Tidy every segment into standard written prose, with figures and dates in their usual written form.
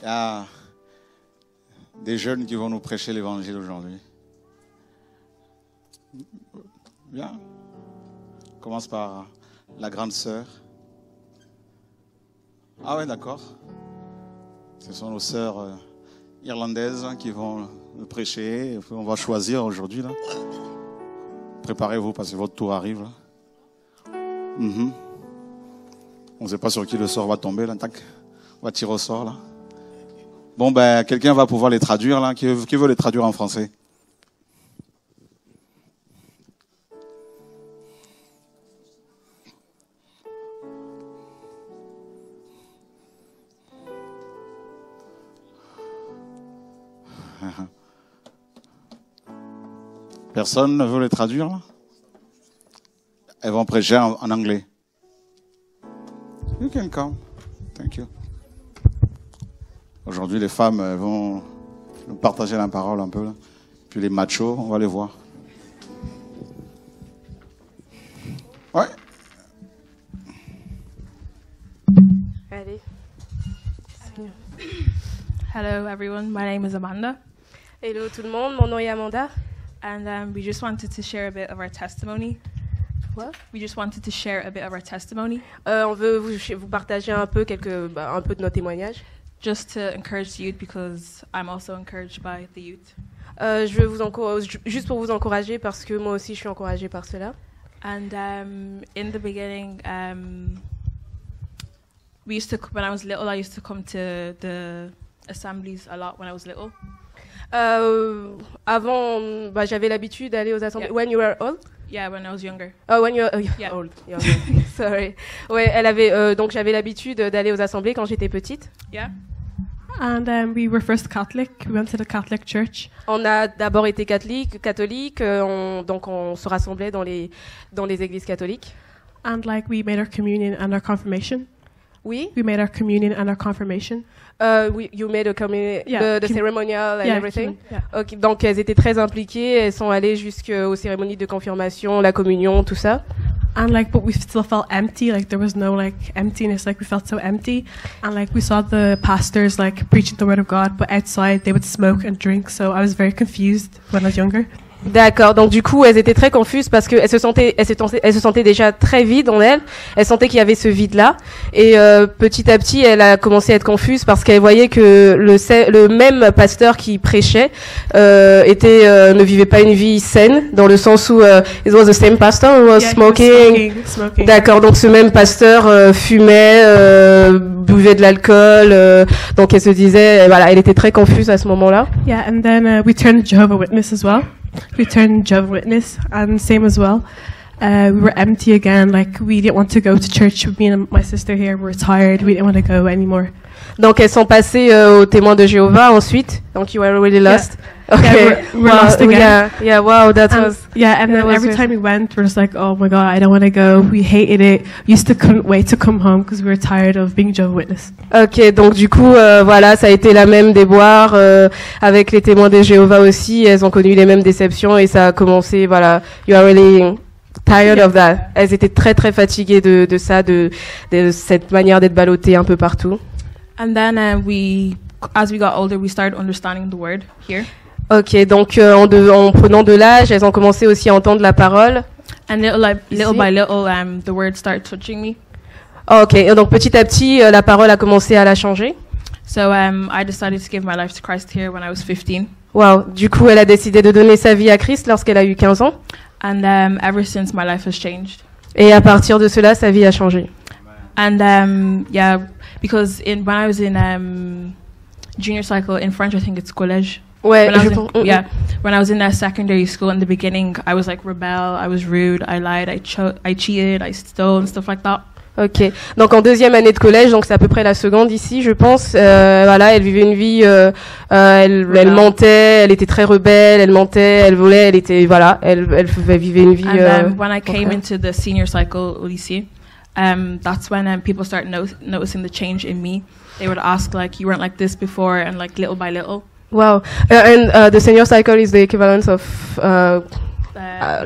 Il y a des jeunes qui vont nous prêcher l'évangile aujourd'hui. Bien. On commence par la grande sœur. Ah ouais, d'accord. Ce sont nos sœurs irlandaises qui vont nous prêcher. On va choisir aujourd'hui. Là. Préparez-vous parce que votre tour arrive. Là. On ne sait pas sur qui le sort va tomber. Là. Tac. On va tirer au sort. Là. Bon, ben, quelqu'un va pouvoir les traduire. Là. Qui veut les traduire en français? Personne ne veut les traduire là? Elles vont prêcher en anglais. You can come. Thank you. Aujourd'hui, les femmes vont nous partager la parole un peu. Là. Puis les machos, on va les voir. Ouais. Allez. Hello everyone, my name is Amanda. Hello tout le monde, mon nom est Amanda. And we just wanted to share a bit of our testimony. What? We just wanted to share a bit of our testimony. On veut vous partager un peu un peu de nos témoignages. Just to encourage the youth because I'm also encouraged by the youth. Je veux vous encourager, juste pour vous encourager parce que moi aussi je suis encouragée par cela. And in the beginning, when I was little, I used to come to the assemblies a lot when I was little. Avant, j'avais l'habitude d'aller aux assemblées. Yeah. When you were old? Yeah, when I was younger. Oh, when you were Yeah. old. Younger. Sorry. Ouais, elle avait donc j'avais l'habitude d'aller aux assemblées quand j'étais petite. Yeah. And we were first Catholic. We went to the Catholic church. On a d'abord été catholique, donc on se rassemblait dans les églises catholiques. And we made our communion and our confirmation. Oui. We made our communion and our confirmation. You made a communion, Yeah, the ceremonial and everything. Yeah. Okay, donc elles étaient très impliquées, elles sont allées jusqu'aux cérémonies de confirmation, la communion, tout ça. And but we still felt empty. There was no emptiness. We felt so empty. And we saw the pastors preaching the word of God, but outside they would smoke and drink. So I was very confused when I was younger. D'accord. Donc du coup, elles étaient très confuses parce que elles se sentaient déjà très vides en elles. Elles sentaient qu'il y avait ce vide-là. Et petit à petit, elle a commencé à être confuse parce qu'elle voyait que le même pasteur qui prêchait ne vivait pas une vie saine, dans le sens où it was the same pastor who was smoking. D'accord. Donc ce même pasteur fumait, buvait de l'alcool. Donc elle se disait, voilà, elle était très confuse à ce moment-là. Yeah, and then we turned Jehovah's Witness as well. We turned Jehovah's Witness, and same as well. We were empty again. We didn't want to go to church. Me and my sister here were tired. We didn't want to go anymore. Donc elles sont passées aux témoins de Jéhovah ensuite. Donc you were really lost. Yeah. Okay. Yeah, we're lost again. Yeah. Wow. That was. Yeah, and then every time we went, we're just oh my God, I don't want to go. We hated it. We couldn't wait to come home because we were tired of being Jehovah's Witness. Ok, donc du coup, voilà, ça a été la même déboire avec les témoins de Jéhovah aussi. Elles ont connu les mêmes déceptions et ça a commencé. Voilà, you are really tired of that. Elles étaient très très fatiguées de ça, de cette manière d'être ballottées un peu partout. And then as we got older, we started understanding the word here. Ok, donc en prenant de l'âge, elles ont commencé aussi à entendre la parole. And little by little, the word started touching me. Ok, et donc petit à petit, la parole a commencé à la changer. So I decided to give my life to Christ here when I was 15. Wow, du coup, elle a décidé de donner sa vie à Christ lorsqu'elle a eu 15 ans. And ever since, my life has changed. Et à partir de cela, sa vie a changé. And yeah, because when I was in junior cycle, in French I think it's collège. Ouais, when I was in that secondary school in the beginning, I was rebel, I was rude, I lied, I cheated, I stole and stuff like that. Ok, donc en deuxième année de collège, donc c'est à peu près la seconde ici, je pense. Voilà, elle vivait une vie, elle mentait, elle était très rebelle, elle mentait, elle volait, elle était, voilà, elle vivait une vie. And when I came into the senior cycle au lycée, that's when people start noticing the change in me. They would ask you weren't like this before, and little by little. Wow, and the senior cycle is the equivalent of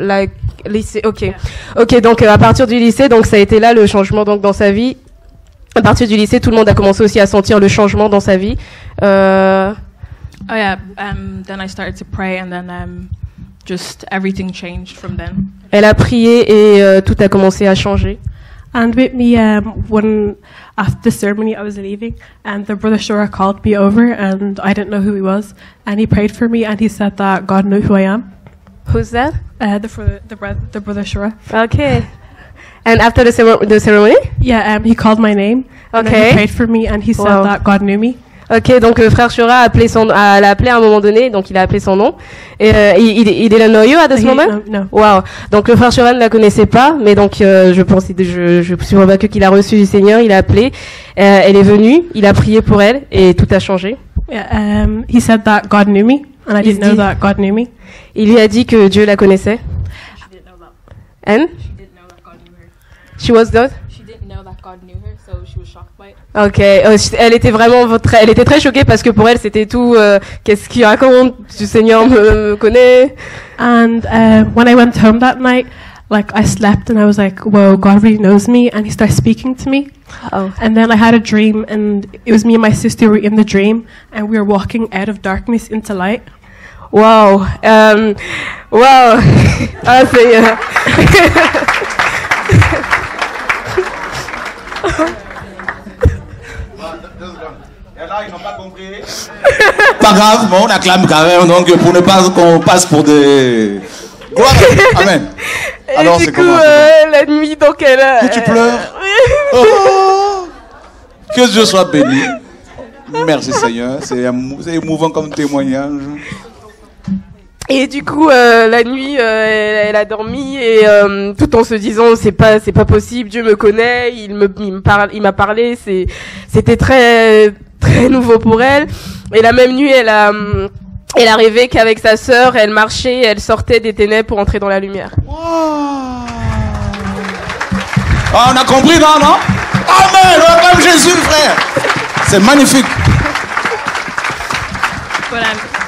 lycée. Ok, yeah. Ok, donc à partir du lycée, donc ça a été là le changement donc dans sa vie. À partir du lycée, tout le monde a commencé aussi à sentir le changement dans sa vie. Oh yeah. Then I started to pray, and then just everything changed from then. Elle a prié et tout a commencé à changer. And with me, when after the ceremony I was leaving, and the brother Shura called me over, and I didn't know who he was, and he prayed for me, and he said that God knew who I am. Who's that? The brother Shura. Okay. And after the ceremony? Yeah, he called my name. And then Okay. he prayed for me, and he said Wow. that God knew me. Ok, donc frère Shura l'a appelé à un moment donné, donc il a appelé son nom. Et il didn't know you at this moment? No. Wow. Donc le frère Shura ne la connaissait pas, mais donc je suis convaincue qu'il a reçu du Seigneur, il a appelé, elle est venue, il a prié pour elle et tout a changé. Yeah, he said that God knew me, and I didn't know that God knew me. Il lui a dit que Dieu la connaissait. She didn't know that. And She didn't know that God knew her. she was that? She didn't know that God knew her, so she was shocked by it. Ok, elle était très choquée parce que pour elle c'était tout. Qu'est-ce qu'il raconte? Du Seigneur me connaît. And when I went home that night, like I slept and I was like, whoa, God really knows me, and he started speaking to me. Oh. And then I had a dream, and it was me and my sister were in the dream, and we were walking out of darkness into light. Wow. Wow. Ah, c'est. Et là, ils n'ont pas compris. Pas grave, bon, on acclame quand même, donc pour ne pas qu'on passe pour des. Gloire. Amen. Et Alors, du c'est coup, comment la nuit, donc elle. Que tu pleures. Oh. Que Dieu soit béni. Merci Seigneur, c'est émouvant comme témoignage. Et du coup, la nuit, elle a dormi et tout en se disant c'est pas possible, Dieu me connaît, il m'a parlé, c'était très très nouveau pour elle. Et la même nuit, elle a rêvé qu'avec sa sœur, elle marchait, elle sortait des ténèbres pour entrer dans la lumière. Wow. Ah, on a compris, non? Amen, on acclame Jésus, frère. C'est magnifique. But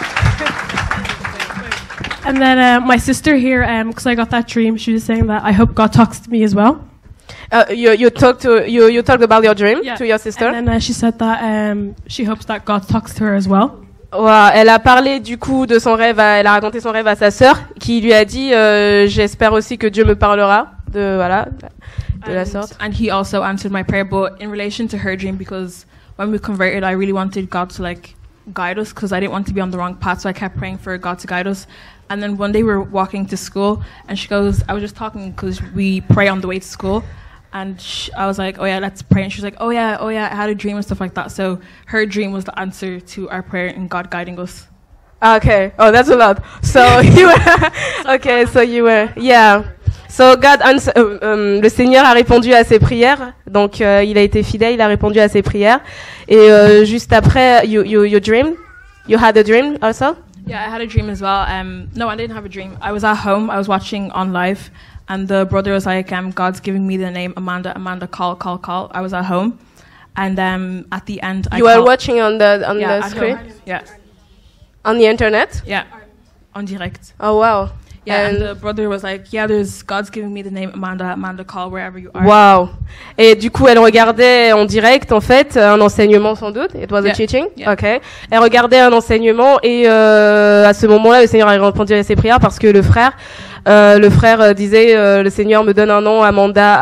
And then my sister here, because I got that dream, she was saying that I hope God talks to me as well. You talked about your dream to your sister. And then she said that she hopes that God talks to her as well. Wow, elle a parlé du coup de son rêve, elle a raconté son rêve à sa sœur, qui lui a dit j'espère aussi que Dieu me parlera de la sorte. And he also answered my prayer, but in relation to her dream, because when we converted, I really wanted God to guide us, because I didn't want to be on the wrong path, so I kept praying for God to guide us. And then one day we were walking to school, and she goes, I was just talking because we pray on the way to school. And I was like, oh yeah, let's pray. And she was like, oh yeah, I had a dream and stuff like that. So her dream was the answer to our prayer and God guiding us. Okay. Oh, that's a lot. So you were, okay, so you were, yeah. So God le Seigneur a répondu à ses prières. Donc, il a été fidèle, il a répondu à ses prières. Et juste après, you dream? You had a dream also? Yeah, I had a dream as well. No, I didn't have a dream. I was at home. I was watching on live, and the brother was like, "God's giving me the name Amanda. Amanda, call." I was at home, and at the end, you were watching on the screen. Home. Yeah, on the internet. Yeah, on direct. Oh wow. Yeah, and the brother was like, "Yeah, God's giving me the name Amanda. Amanda, call wherever you are." Wow. Et du coup, elle regardait en direct, en fait, un enseignement sans doute. It was a teaching. Yeah. Okay. Elle regardait un enseignement et à ce moment-là, le Seigneur a répondu à ses prières parce que le frère disait, le Seigneur me donne un nom, Amanda.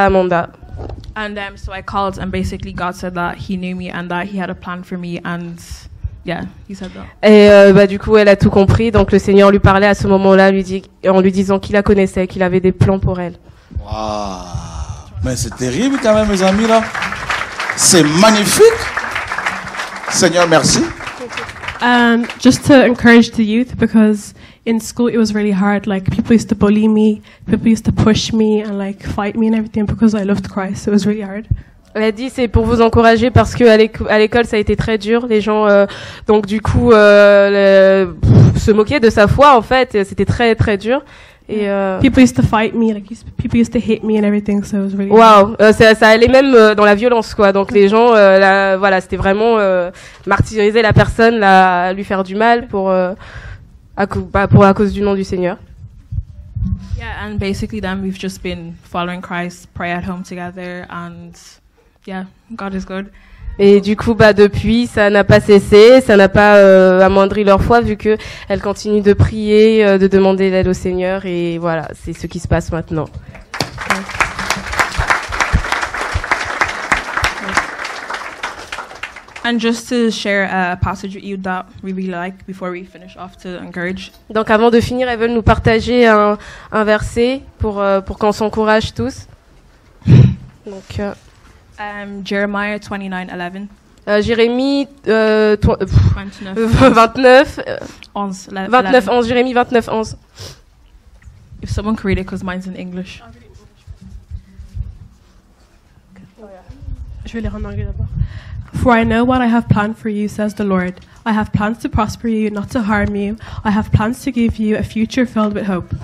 And so I called, and basically God said that He knew me and that He had a plan for me, and yeah, He said that. Et du coup, elle a tout compris. Donc le Seigneur lui parlait à ce moment-là, en lui disant qu'il la connaissait, qu'il avait des plans pour elle. Waouh. Mais c'est terrible quand même, mes amis, là. C'est magnifique. Seigneur, merci. Just to encourage the youth, because in school it was really hard. Like, people used to bully me, people used to push me and fight me and everything because I loved Christ. So it was really hard. Elle a dit c'est pour vous encourager parce que à l'école ça a été très dur. Les gens donc du coup se moquaient de sa foi en fait. C'était très très dur. Et people used to fight me, people used to hit me and everything. So it was really wow, ça allait même dans la violence quoi. Donc les gens voilà, c'était vraiment martyriser la personne, lui faire du mal pour à cause du nom du Seigneur. Yeah, and basically then we've just been following Christ, pray at home together, and yeah, God is good. Et du coup, depuis, ça n'a pas cessé, ça n'a pas amoindri leur foi, vu que elles continuent de prier, de demander l'aide au Seigneur, et voilà, c'est ce qui se passe maintenant. And just to share a passage with you that we really like before we finish off to encourage. Donc avant de finir, elles veulent nous partager un verset pour qu'on s'encourage tous. Donc Jeremiah 29:11. Jérémie 29. 29 11. 29 11 Jérémie 29 11. If someone could read it, because mine's in English. Je vais lire en anglais d'abord. For I know what I have planned for you, says the Lord. I have plans to prosper you, not to harm you. I have plans to give you a future filled with hope.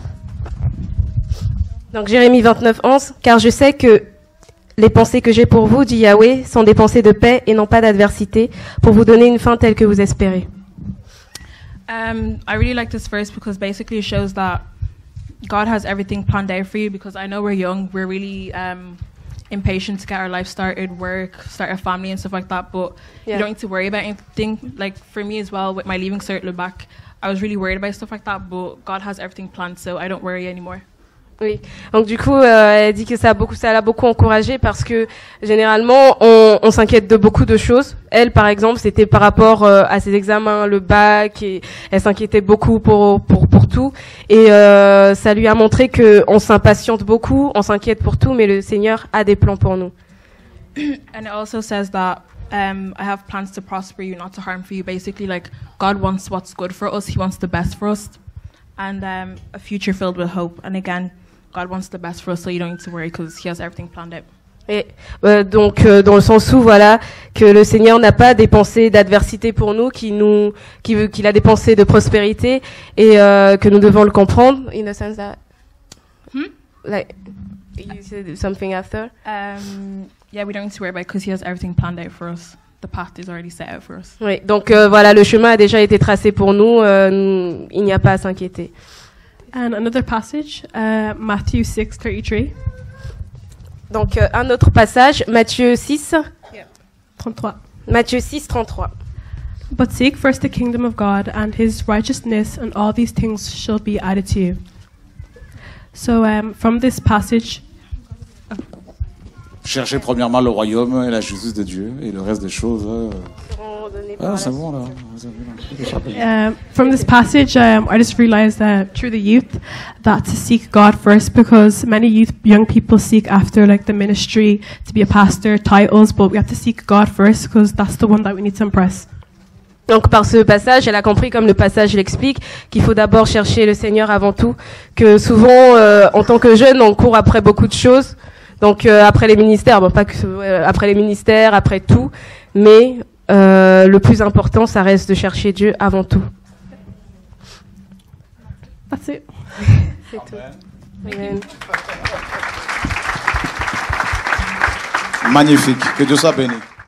Donc Jérémie 29 11, car je sais que les pensées que j'ai pour vous, dit Yahweh, sont des pensées de paix et non pas d'adversité, pour vous donner une fin telle que vous espérez. I really like this verse because basically it shows that God has everything planned out for you, because I know we're young, we're really impatient to get our life started, work, start a family and stuff like that, but you don't need to worry about anything. Like for me as well, with my leaving cert back, I was really worried about stuff like that, but God has everything planned, so I don't worry anymore. Oui. Donc du coup, elle dit que ça l'a beaucoup encouragée parce que généralement, on s'inquiète de beaucoup de choses. Elle, par exemple, c'était par rapport à ses examens, le bac, et elle s'inquiétait beaucoup pour tout. Et ça lui a montré que on s'impatiente beaucoup, on s'inquiète pour tout, mais le Seigneur a des plans pour nous. And it also says that I have plans to prosper you, not to harm for you. Basically, like God wants what's good for us. He wants the best for us, and a future filled with hope. And again, God wants the best for us, so you don't need to worry because He has everything planned out. Et donc dans le sens où voilà que le Seigneur n'a pas des pensées d'adversité pour nous, qu'il a des pensées de prospérité et que nous devons le comprendre. In the sense that, like you said something after. Yeah, we don't need to worry about it because He has everything planned out for us. The path is already set out for us. Oui, donc voilà, le chemin a déjà été tracé pour nous. Il n'y a pas à s'inquiéter. And another passage, Matthew 6:33. Donc un autre passage, Matthieu 6. 33. Matthieu 6, 33. But seek first the kingdom of God and His righteousness, and all these things shall be added to you. So from this passage. Cherchez premièrement le royaume et la justice de Dieu, et le reste des choses. C'est bon là. From this passage, I just realized that through the youth, that to seek God first, because many young people seek after like the ministry, to be a pastor, titles, but we have to seek God first because that's the one that we need to impress. Donc par ce passage, elle a compris, comme le passage l'explique, qu'il faut d'abord chercher le Seigneur avant tout, que souvent, en tant que jeune, on court après beaucoup de choses. Donc après les ministères, bon pas que après les ministères, après tout, mais le plus important, ça reste de chercher Dieu avant tout. That's it. C'est tout. Amen. Magnifique. Que Dieu soit béni.